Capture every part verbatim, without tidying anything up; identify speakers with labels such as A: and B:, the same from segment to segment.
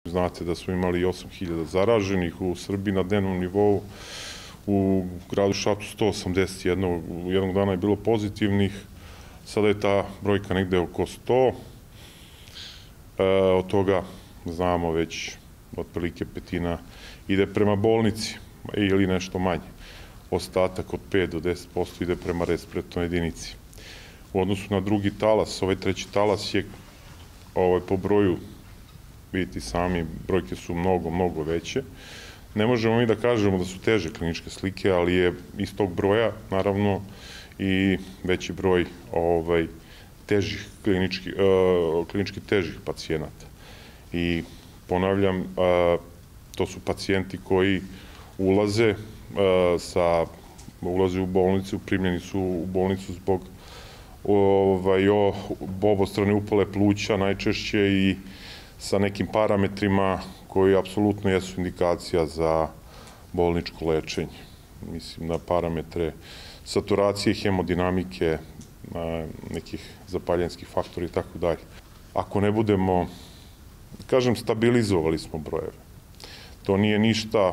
A: Znate da smo imali osam hiljada zaraženih u Srbiji na dnevnom nivou, u gradu Šapcu sto osamdeset jedan, jednog dana je bilo pozitivnih, sada je ta brojka negde oko sto, e, od toga znamo već otprilike petina ide prema bolnici ili nešto manje. Ostatak od pet do deset posto ide prema respiratornoj jedinici. U odnosu na drugi talas, ovaj treći talas je ovaj, po broju, vidite sami, brojke su mnogo, mnogo veće. Ne možemo mi da kažemo da su teže kliničke slike, ali je iz tog broja, naravno, i veći broj ovaj, težih, klinički, uh, klinički težih pacijenata. I ponavljam, uh, to su pacijenti koji ulaze, uh, sa, ulaze u bolnicu, primljeni su u bolnicu zbog ovaj, obostrane upale pluća najčešće i sa nekim parametrima koji apsolutno jesu indikacija za bolničko lečenje. Mislim na parametre saturacije, hemodinamike, nekih zapaljenskih faktora i tako dalje. Ako ne budemo, kažem, stabilizovali smo brojeve. To nije ništa,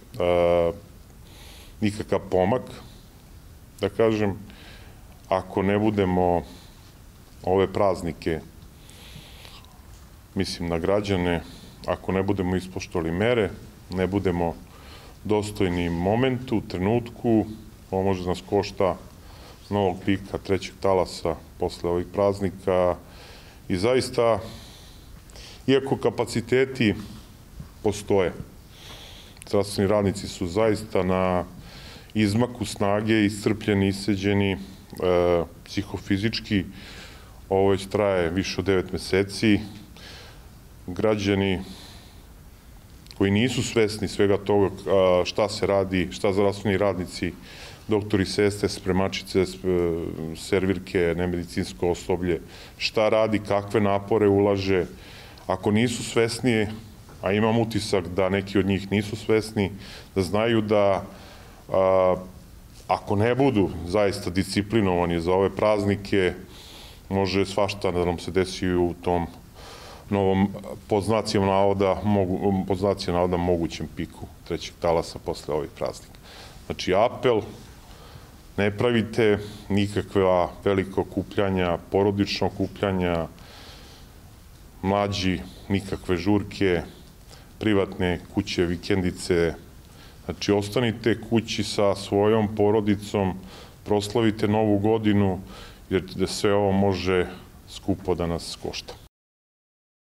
A: nikakav pomak, da kažem, ako ne budemo ove praznike, mislim na građane, ako ne budemo ispoštovali mere, ne budemo dostojni momentu, trenutku, ovo može nas košta novog pika, trećeg talasa posle ovih praznika i zaista, iako kapaciteti postoje, zdravstveni radnici su zaista na izmaku snage, iscrpljeni, isceđeni, e, psihofizički, ovo već traje više od devet meseci, građani koji nisu svesni svega toga šta se radi, šta zdravstveni radnici, doktori, sestre, spremačice, servirke, nemedicinsko osoblje, šta radi, kakve napore ulaže, ako nisu svesni, a imam utisak da neki od njih nisu svesni, da znaju da a, ako ne budu zaista disciplinovani za ove praznike, može svašta da nam se desi u tom novom poznacijom navoda, mogu, poznacijom navoda mogućem piku trećeg talasa posle ovih praznika. Znači, apel, ne pravite nikakva veliko okupljanja, porodično okupljanja, mlađi, nikakve žurke, privatne kuće, vikendice. Znači, ostanite kući sa svojom porodicom, proslavite Novu godinu, jer sve ovo može skupo da nas košta.